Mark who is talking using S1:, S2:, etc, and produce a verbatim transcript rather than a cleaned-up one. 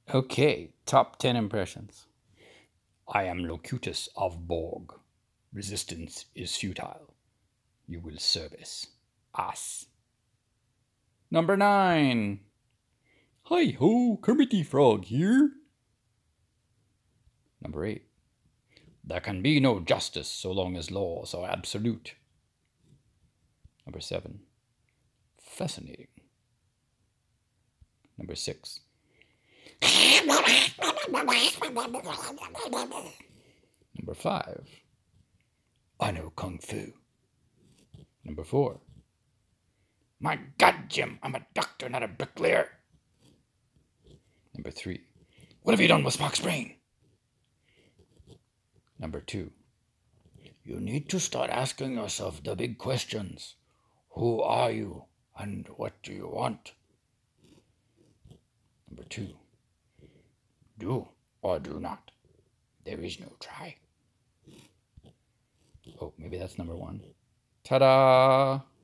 S1: Okay, top ten impressions. I am Locutus of Borg. Resistance is futile. You will service us. Number nine. Hi ho, Kermit the Frog here. Number eight. There can be no justice so long as laws are absolute. Number seven. Fascinating. Number six. Number five. I know Kung Fu. Number four. My God, Jim, I'm a doctor, not a bricklayer. Number three. What have you done with Spock's brain? Number two. You need to start asking yourself the big questions. Who are you and what do you want? Number two. Do or do not. There is no try. Oh, maybe that's number one. Ta-da!